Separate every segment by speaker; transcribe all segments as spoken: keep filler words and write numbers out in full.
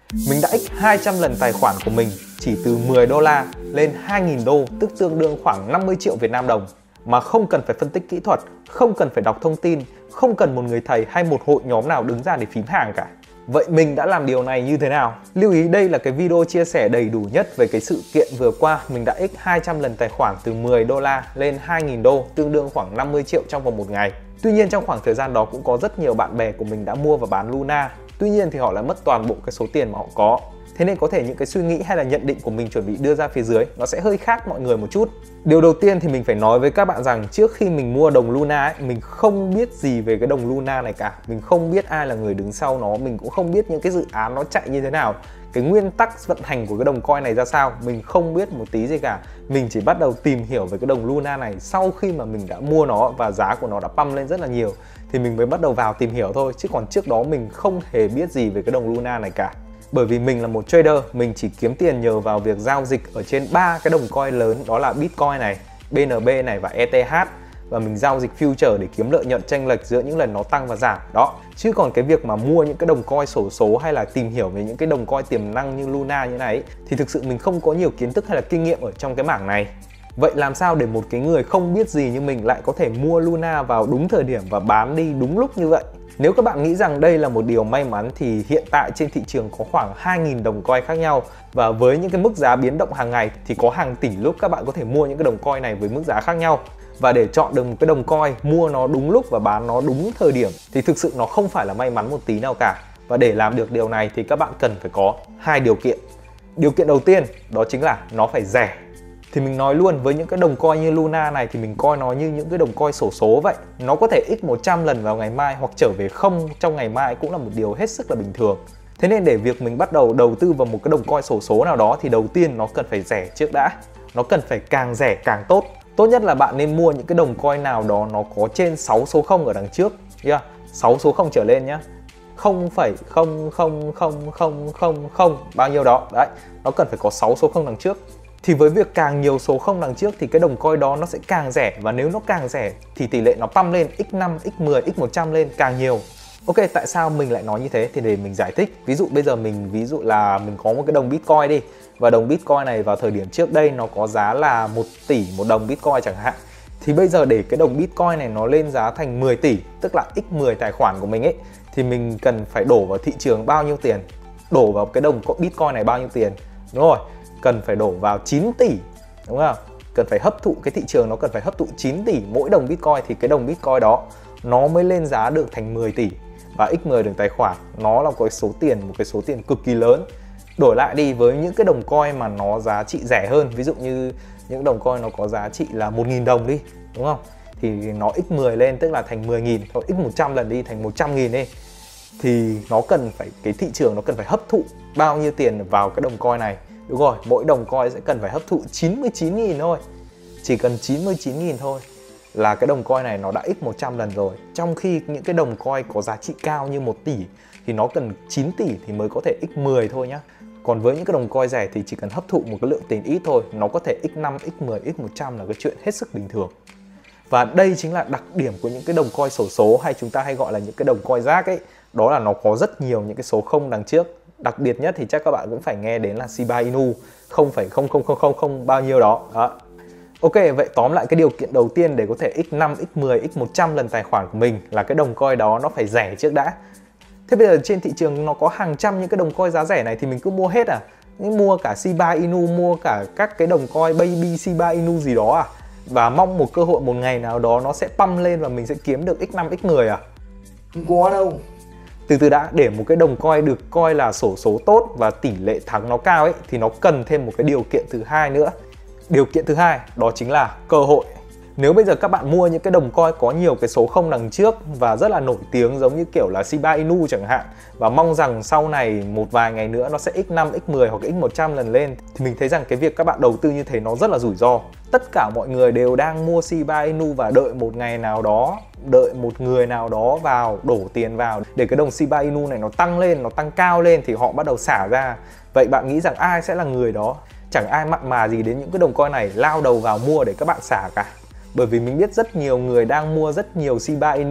Speaker 1: Mình đã x hai trăm lần tài khoản của mình chỉ từ mười đô la lên hai nghìn đô, tức tương đương khoảng năm mươi triệu Việt Nam đồng, mà không cần phải phân tích kỹ thuật, không cần phải đọc thông tin, không cần một người thầy hay một hội nhóm nào đứng ra để phím hàng cả. Vậy mình đã làm điều này như thế nào? Lưu ý đây là cái video chia sẻ đầy đủ nhất về cái sự kiện vừa qua. Mình đã x hai trăm lần tài khoản từ mười đô la lên hai nghìn đô, tương đương khoảng năm mươi triệu trong vòng một ngày. Tuy nhiên trong khoảng thời gian đó cũng có rất nhiều bạn bè của mình đã mua và bán Luna. Tuy nhiên thì họ lại mất toàn bộ cái số tiền mà họ có. Thế nên có thể những cái suy nghĩ hay là nhận định của mình chuẩn bị đưa ra phía dưới nó sẽ hơi khác mọi người một chút. Điều đầu tiên thì mình phải nói với các bạn rằng trước khi mình mua đồng Luna ấy, mình không biết gì về cái đồng Luna này cả. Mình không biết ai là người đứng sau nó, mình cũng không biết những cái dự án nó chạy như thế nào, cái nguyên tắc vận hành của cái đồng coin này ra sao, mình không biết một tí gì cả. Mình chỉ bắt đầu tìm hiểu về cái đồng Luna này sau khi mà mình đã mua nó và giá của nó đã pump lên rất là nhiều thì mình mới bắt đầu vào tìm hiểu thôi, chứ còn trước đó mình không hề biết gì về cái đồng Luna này cả. Bởi vì mình là một trader, mình chỉ kiếm tiền nhờ vào việc giao dịch ở trên ba cái đồng coin lớn, đó là Bitcoin này, bê en bê này và e tê hát, và mình giao dịch future để kiếm lợi nhuận chênh lệch giữa những lần nó tăng và giảm đó. Chứ còn cái việc mà mua những cái đồng coin xổ số hay là tìm hiểu về những cái đồng coin tiềm năng như Luna như này ấy, thì thực sự mình không có nhiều kiến thức hay là kinh nghiệm ở trong cái mảng này. Vậy làm sao để một cái người không biết gì như mình lại có thể mua Luna vào đúng thời điểm và bán đi đúng lúc như vậy? Nếu các bạn nghĩ rằng đây là một điều may mắn thì hiện tại trên thị trường có khoảng hai nghìn đồng coin khác nhau, và với những cái mức giá biến động hàng ngày thì có hàng tỷ lúc các bạn có thể mua những cái đồng coin này với mức giá khác nhau. Và để chọn được một cái đồng coin, mua nó đúng lúc và bán nó đúng thời điểm thì thực sự nó không phải là may mắn một tí nào cả. Và để làm được điều này thì các bạn cần phải có hai điều kiện. Điều kiện đầu tiên đó chính là nó phải rẻ. Thì mình nói luôn, với những cái đồng coin như Luna này thì mình coi nó như những cái đồng coin xổ số vậy. Nó có thể x một trăm lần vào ngày mai hoặc trở về không trong ngày mai cũng là một điều hết sức là bình thường. Thế nên để việc mình bắt đầu đầu tư vào một cái đồng coin xổ số nào đó thì đầu tiên nó cần phải rẻ trước đã. Nó cần phải càng rẻ càng tốt. Tốt nhất là bạn nên mua những cái đồng coin nào đó nó có trên sáu số không ở đằng trước. Yeah, sáu số không trở lên nhá. không phẩy không không không không không không bao nhiêu đó. Đấy, nó cần phải có sáu số không đằng trước. Thì với việc càng nhiều số không đằng trước thì cái đồng coin đó nó sẽ càng rẻ, và nếu nó càng rẻ thì tỷ lệ nó pump lên x năm, x mười, x một trăm lên càng nhiều. Ok, tại sao mình lại nói như thế thì để mình giải thích. Ví dụ bây giờ mình ví dụ là mình có một cái đồng Bitcoin đi, và đồng Bitcoin này vào thời điểm trước đây nó có giá là một tỷ một đồng Bitcoin chẳng hạn. Thì bây giờ để cái đồng Bitcoin này nó lên giá thành mười tỷ, tức là x mười tài khoản của mình ấy, thì mình cần phải đổ vào thị trường bao nhiêu tiền? Đổ vào cái đồng Bitcoin này bao nhiêu tiền? Đúng rồi, cần phải đổ vào chín tỷ, đúng không? Cần phải hấp thụ, cái thị trường nó cần phải hấp thụ chín tỷ mỗi đồng Bitcoin thì cái đồng Bitcoin đó nó mới lên giá được thành mười tỷ. Và x mười được tài khoản nó là cái số tiền, một cái số tiền cực kỳ lớn. Đổi lại đi với những cái đồng coin mà nó giá trị rẻ hơn, ví dụ như những đồng coin nó có giá trị là một nghìn đồng đi, đúng không? Thì nó x mười lên tức là thành mười nghìn, thôi x một trăm lần đi thành một trăm nghìn đi. Thì nó cần phải, cái thị trường nó cần phải hấp thụ bao nhiêu tiền vào cái đồng coin này. Đúng rồi, mỗi đồng coin sẽ cần phải hấp thụ chín mươi chín nghìn thôi. Chỉ cần chín mươi chín nghìn thôi là cái đồng coin này nó đã x một trăm lần rồi. Trong khi những cái đồng coin có giá trị cao như một tỷ thì nó cần chín tỷ thì mới có thể x mười thôi nhá. Còn với những cái đồng coin rẻ thì chỉ cần hấp thụ một cái lượng tiền ít thôi, nó có thể x năm, x mười, x một trăm là cái chuyện hết sức bình thường. Và đây chính là đặc điểm của những cái đồng coin xổ số, hay chúng ta hay gọi là những cái đồng coin rác ấy. Đó là nó có rất nhiều những cái số không đằng trước. Đặc biệt nhất thì chắc các bạn cũng phải nghe đến là Shiba Inu không phẩy không không không không không bao nhiêu đó. Đó. Ok, vậy tóm lại cái điều kiện đầu tiên để có thể x năm, x mười, x một trăm lần tài khoản của mình là cái đồng coin đó nó phải rẻ trước đã. Thế bây giờ trên thị trường nó có hàng trăm những cái đồng coin giá rẻ này thì mình cứ mua hết à? Mua cả Shiba Inu, mua cả các cái đồng coin Baby Shiba Inu gì đó à? Và mong một cơ hội một ngày nào đó nó sẽ pump lên và mình sẽ kiếm được x năm, x mười à?
Speaker 2: Không có đâu.
Speaker 1: Từ từ đã, để một cái đồng coin được coi là xổ số tốt và tỷ lệ thắng nó cao ấy thì nó cần thêm một cái điều kiện thứ hai nữa. Điều kiện thứ hai đó chính là cơ hội. Nếu bây giờ các bạn mua những cái đồng coin có nhiều cái số không đằng trước và rất là nổi tiếng giống như kiểu là Shiba Inu chẳng hạn, và mong rằng sau này một vài ngày nữa nó sẽ x năm, x mười hoặc x một trăm lần lên, thì mình thấy rằng cái việc các bạn đầu tư như thế nó rất là rủi ro. Tất cả mọi người đều đang mua Shiba Inu và đợi một ngày nào đó, đợi một người nào đó vào đổ tiền vào để cái đồng Shiba Inu này nó tăng lên, nó tăng cao lên thì họ bắt đầu xả ra. Vậy bạn nghĩ rằng ai sẽ là người đó? Chẳng ai mặn mà gì đến những cái đồng coin này lao đầu vào mua để các bạn xả cả. Bởi vì mình biết rất nhiều người đang mua rất nhiều Shiba Inu và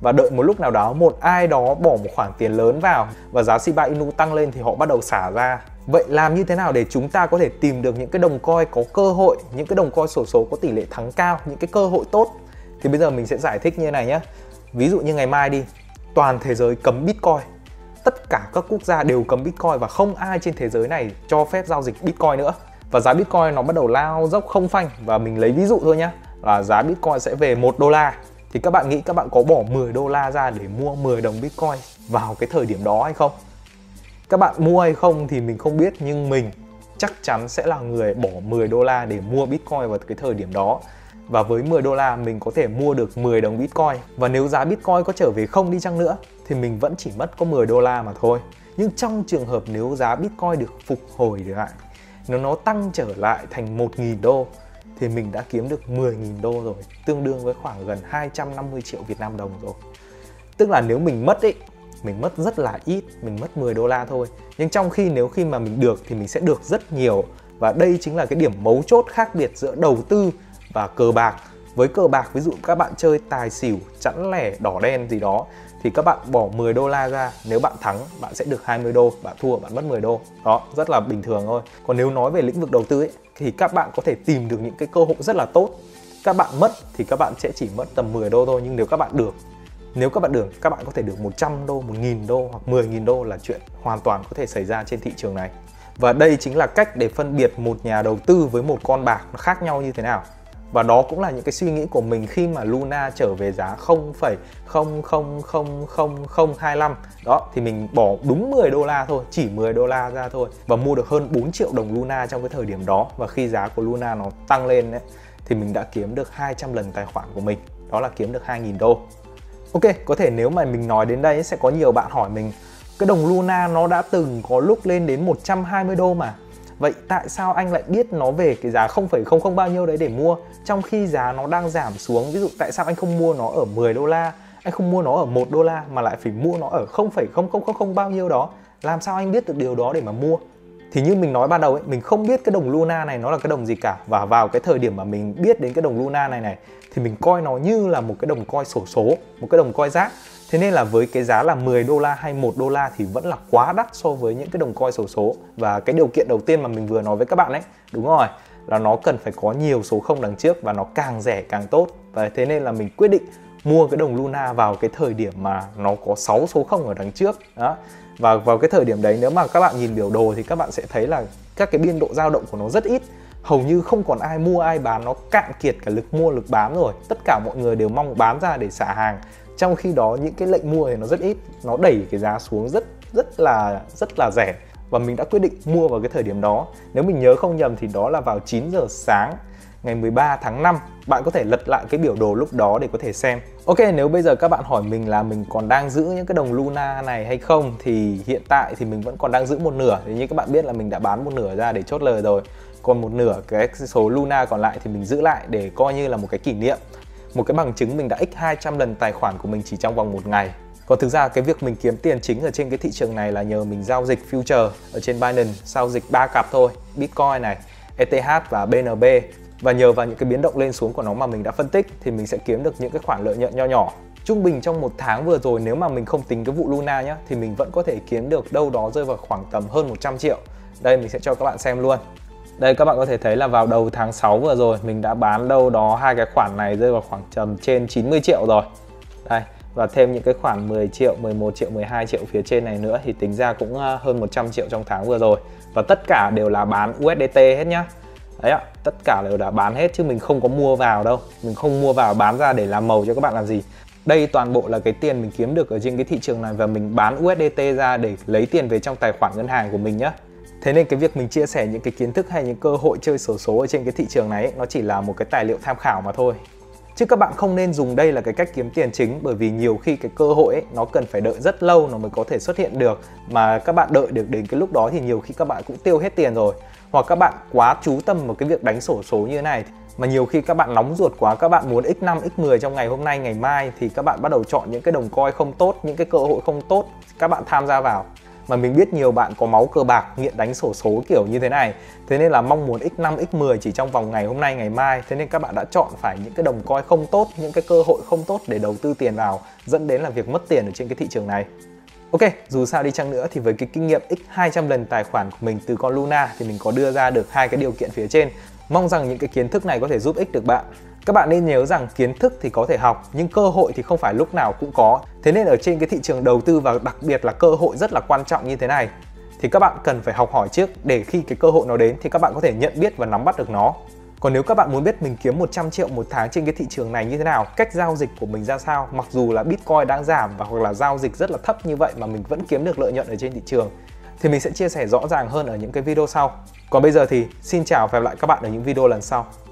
Speaker 1: và đợi một lúc nào đó một ai đó bỏ một khoản tiền lớn vào và giá Shiba Inu tăng lên thì họ bắt đầu xả ra. Vậy làm như thế nào để chúng ta có thể tìm được những cái đồng coin có cơ hội, những cái đồng coin xổ số có tỷ lệ thắng cao, những cái cơ hội tốt? Thì bây giờ mình sẽ giải thích như thế này nhé. Ví dụ như ngày mai đi, toàn thế giới cấm Bitcoin. Tất cả các quốc gia đều cấm Bitcoin và không ai trên thế giới này cho phép giao dịch Bitcoin nữa. Và giá Bitcoin nó bắt đầu lao dốc không phanh. Và mình lấy ví dụ thôi nhé, là giá Bitcoin sẽ về một đô la. Thì các bạn nghĩ các bạn có bỏ mười đô la ra để mua mười đồng Bitcoin vào cái thời điểm đó hay không? Các bạn mua hay không thì mình không biết, nhưng mình chắc chắn sẽ là người bỏ mười đô la để mua Bitcoin vào cái thời điểm đó. Và với mười đô la mình có thể mua được mười đồng Bitcoin. Và nếu giá Bitcoin có trở về không đi chăng nữa thì mình vẫn chỉ mất có mười đô la mà thôi. Nhưng trong trường hợp nếu giá Bitcoin được phục hồi lại, nếu nó tăng trở lại thành một nghìn đô thì mình đã kiếm được mười nghìn đô rồi, tương đương với khoảng gần hai trăm năm mươi triệu Việt Nam đồng rồi. Tức là nếu mình mất ấy, mình mất rất là ít, mình mất mười đô la thôi. Nhưng trong khi nếu khi mà mình được thì mình sẽ được rất nhiều. Và đây chính là cái điểm mấu chốt khác biệt giữa đầu tư và cờ bạc. Với cờ bạc, ví dụ các bạn chơi tài xỉu, chẵn lẻ, đỏ đen gì đó, thì các bạn bỏ mười đô la ra, nếu bạn thắng bạn sẽ được hai mươi đô, bạn thua bạn mất mười đô. Đó, rất là bình thường thôi. Còn nếu nói về lĩnh vực đầu tư ấy, thì các bạn có thể tìm được những cái cơ hội rất là tốt. Các bạn mất thì các bạn sẽ chỉ mất tầm mười đô thôi, nhưng nếu các bạn được, nếu các bạn được, các bạn có thể được một trăm đô, một nghìn đô hoặc mười nghìn đô là chuyện hoàn toàn có thể xảy ra trên thị trường này. Và đây chính là cách để phân biệt một nhà đầu tư với một con bạc nó khác nhau như thế nào. Và đó cũng là những cái suy nghĩ của mình khi mà Luna trở về giá không phẩy không không không không không hai lăm. Đó, thì mình bỏ đúng mười đô la thôi, chỉ mười đô la ra thôi. Và mua được hơn bốn triệu đồng Luna trong cái thời điểm đó. Và khi giá của Luna nó tăng lên đấy, thì mình đã kiếm được hai trăm lần tài khoản của mình. Đó là kiếm được hai nghìn đô. Ok, có thể nếu mà mình nói đến đây sẽ có nhiều bạn hỏi mình, cái đồng Luna nó đã từng có lúc lên đến một trăm hai mươi đô mà. Vậy tại sao anh lại biết nó về cái giá không phẩy không không bao nhiêu đấy để mua, trong khi giá nó đang giảm xuống? Ví dụ tại sao anh không mua nó ở mười đô la, anh không mua nó ở một đô la mà lại phải mua nó ở không phẩy không không không bao nhiêu đó? Làm sao anh biết được điều đó để mà mua? Thì như mình nói ban đầu ấy, mình không biết cái đồng Luna này nó là cái đồng gì cả. Và vào cái thời điểm mà mình biết đến cái đồng Luna này này thì mình coi nó như là một cái đồng coin xổ số, một cái đồng coin rác. Thế nên là với cái giá là mười đô la hay một đô la thì vẫn là quá đắt so với những cái đồng coin xổ số. Và cái điều kiện đầu tiên mà mình vừa nói với các bạn ấy, đúng rồi, là nó cần phải có nhiều số không đằng trước và nó càng rẻ càng tốt. Và thế nên là mình quyết định mua cái đồng Luna vào cái thời điểm mà nó có sáu số không ở đằng trước. Đó. Và vào cái thời điểm đấy, nếu mà các bạn nhìn biểu đồ thì các bạn sẽ thấy là các cái biên độ dao động của nó rất ít. Hầu như không còn ai mua ai bán, nó cạn kiệt cả lực mua lực bán rồi. Tất cả mọi người đều mong bán ra để xả hàng. Trong khi đó những cái lệnh mua thì nó rất ít, nó đẩy cái giá xuống rất rất là rất là rẻ. Và mình đã quyết định mua vào cái thời điểm đó. Nếu mình nhớ không nhầm thì đó là vào chín giờ sáng ngày mười ba tháng năm. Bạn có thể lật lại cái biểu đồ lúc đó để có thể xem. Ok, nếu bây giờ các bạn hỏi mình là mình còn đang giữ những cái đồng Luna này hay không, thì hiện tại thì mình vẫn còn đang giữ một nửa. Thì như các bạn biết là mình đã bán một nửa ra để chốt lời rồi. Còn một nửa cái số Luna còn lại thì mình giữ lại để coi như là một cái kỷ niệm, một cái bằng chứng mình đã x hai trăm lần tài khoản của mình chỉ trong vòng một ngày. Còn thực ra cái việc mình kiếm tiền chính ở trên cái thị trường này là nhờ mình giao dịch future ở trên Binance, giao dịch ba cặp thôi, Bitcoin này, E T H và B N B. Và nhờ vào những cái biến động lên xuống của nó mà mình đã phân tích thì mình sẽ kiếm được những cái khoản lợi nhuận nho nhỏ. Trung bình trong một tháng vừa rồi, nếu mà mình không tính cái vụ Luna nhá, thì mình vẫn có thể kiếm được đâu đó rơi vào khoảng tầm hơn một trăm triệu. Đây mình sẽ cho các bạn xem luôn. Đây các bạn có thể thấy là vào đầu tháng sáu vừa rồi mình đã bán đâu đó hai cái khoản này rơi vào khoảng tầm trên chín mươi triệu rồi. Đây, và thêm những cái khoản mười triệu, mười một triệu, mười hai triệu phía trên này nữa thì tính ra cũng hơn một trăm triệu trong tháng vừa rồi. Và tất cả đều là bán U S D T hết nhá. Đấy ạ, tất cả đều đã bán hết chứ mình không có mua vào đâu. Mình không mua vào bán ra để làm màu cho các bạn làm gì. Đây toàn bộ là cái tiền mình kiếm được ở trên cái thị trường này và mình bán U S D T ra để lấy tiền về trong tài khoản ngân hàng của mình nhá. Thế nên cái việc mình chia sẻ những cái kiến thức hay những cơ hội chơi xổ số ở trên cái thị trường này ấy, nó chỉ là một cái tài liệu tham khảo mà thôi. Chứ các bạn không nên dùng đây là cái cách kiếm tiền chính, bởi vì nhiều khi cái cơ hội ấy, nó cần phải đợi rất lâu nó mới có thể xuất hiện được. Mà các bạn đợi được đến cái lúc đó thì nhiều khi các bạn cũng tiêu hết tiền rồi. Hoặc các bạn quá chú tâm vào cái việc đánh xổ số như thế này, mà nhiều khi các bạn nóng ruột quá, các bạn muốn x năm, x mười trong ngày hôm nay, ngày mai, thì các bạn bắt đầu chọn những cái đồng coin không tốt, những cái cơ hội không tốt, các bạn tham gia vào. Mà mình biết nhiều bạn có máu cờ bạc, nghiện đánh xổ số kiểu như thế này. Thế nên là mong muốn x năm, x mười chỉ trong vòng ngày hôm nay, ngày mai. Thế nên các bạn đã chọn phải những cái đồng coin không tốt, những cái cơ hội không tốt để đầu tư tiền vào, dẫn đến là việc mất tiền ở trên cái thị trường này. Ok, dù sao đi chăng nữa thì với cái kinh nghiệm x hai trăm lần tài khoản của mình từ con Luna thì mình có đưa ra được hai cái điều kiện phía trên. Mong rằng những cái kiến thức này có thể giúp ích được bạn. Các bạn nên nhớ rằng kiến thức thì có thể học, nhưng cơ hội thì không phải lúc nào cũng có. Thế nên ở trên cái thị trường đầu tư và đặc biệt là cơ hội rất là quan trọng như thế này, thì các bạn cần phải học hỏi trước để khi cái cơ hội nó đến thì các bạn có thể nhận biết và nắm bắt được nó. Còn nếu các bạn muốn biết mình kiếm một trăm triệu một tháng trên cái thị trường này như thế nào, cách giao dịch của mình ra sao, mặc dù là Bitcoin đang giảm và hoặc là giao dịch rất là thấp như vậy mà mình vẫn kiếm được lợi nhuận ở trên thị trường, thì mình sẽ chia sẻ rõ ràng hơn ở những cái video sau. Còn bây giờ thì xin chào và hẹn gặp lại các bạn ở những video lần sau.